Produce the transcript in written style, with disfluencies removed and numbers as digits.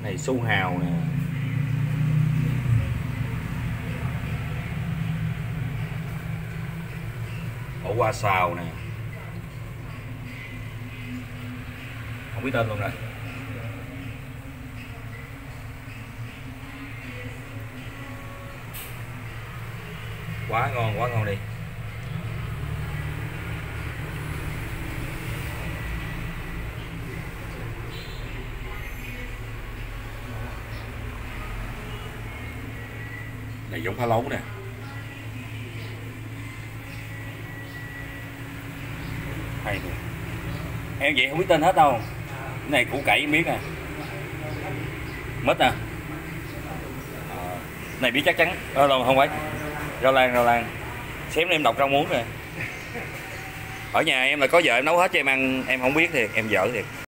Này su hào nè, ổ qua xào nè, không biết tên luôn rồi. Quá ngon đi. Này giống phá lấu nè. Hay nè. Em vậy không biết tên hết đâu. Cái này củ cải em biết nè. Mít nè. Này biết chắc chắn. Không phải. Rau lan. Xém em đọc rau muống rồi. Ở nhà em là có vợ em nấu hết cho em ăn, em không biết thiệt, em dở thiệt.